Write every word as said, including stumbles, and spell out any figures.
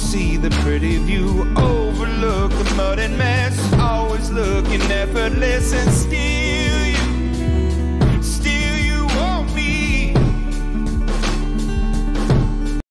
see the pretty view, overlook the mud and mess, always looking effortless and still